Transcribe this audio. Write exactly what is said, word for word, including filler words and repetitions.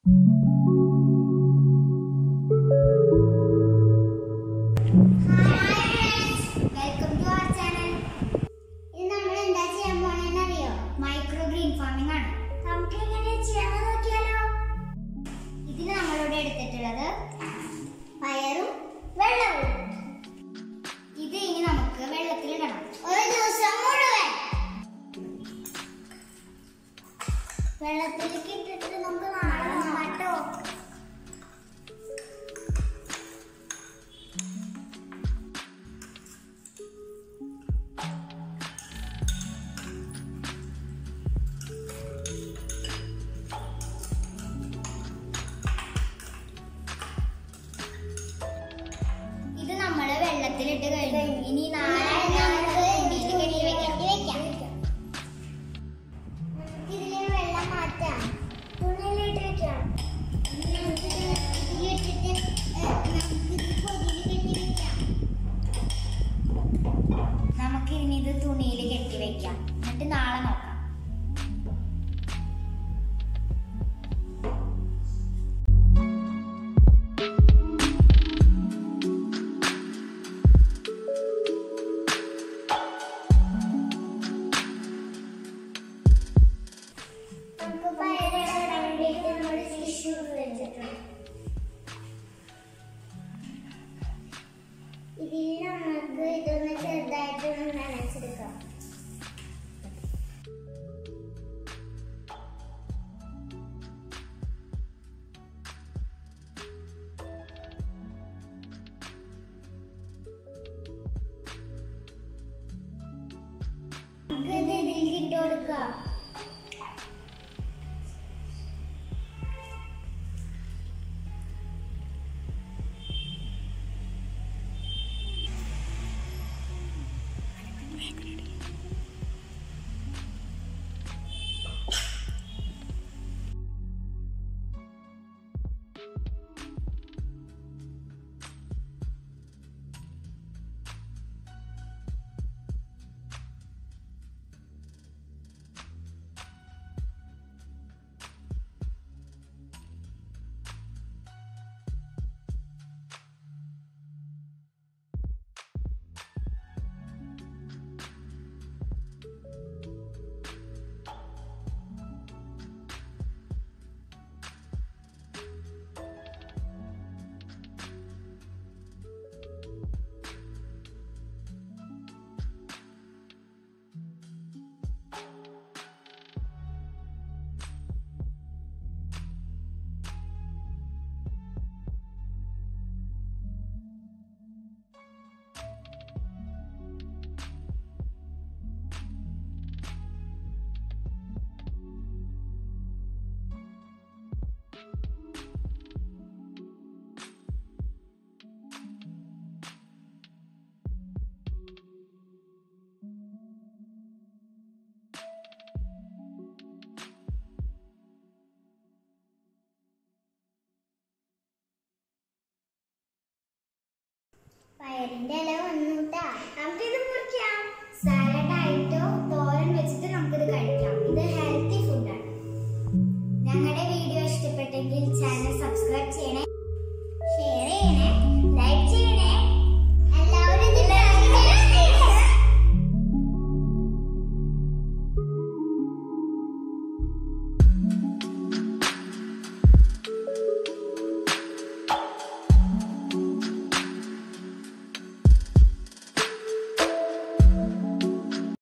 പയറും വെള്ളവും. ഇത് ഇനി നമുക്ക് വെള്ളത്തിലിടണം ഒരു ദിവസം മുഴുവൻ. വെള്ളത്തിലേക്ക് ഇട്ടിട്ട് നമുക്ക് നാളെ നോക്കാട്ടോ. വെള്ളത്തിലിട്ട് കഴിഞ്ഞു. ഇനി നാളെ കെട്ടി വെക്കാം. ഇതിലെ വെള്ളം മാറ്റാം, തുണിയിലിട്ട് വെക്കാം. നമുക്ക് ഇനി ഇത് തുണിയിൽ കെട്ടി വെക്കാം. എന്നിട്ട് നാളെ നോക്കാം. ഇതിൽ നമുക്ക് ഇതൊന്ന് ചെറുതായിട്ടൊന്ന് നനച്ചെടുക്കാം. നമുക്ക് ഇത് ഇതിൽ ഇട്ട് കൊടുക്കാം. പയറിന്റെ ഇല വന്നുട്ടാ. നമുക്കിത് മുറിക്കാം. സാലഡായിട്ടോ തോരൻ വെച്ചിട്ട് നമുക്കിത് കഴിക്കാം. ഇത് ഹെൽത്തി ഫുഡാണ്. ഞങ്ങളുടെ വീഡിയോ ഇഷ്ടപ്പെട്ടെങ്കിൽ ചാനൽ സബ്സ്ക്രൈബ് ചെയ്യണേ, ഷെയർ ചെയ്യണേ.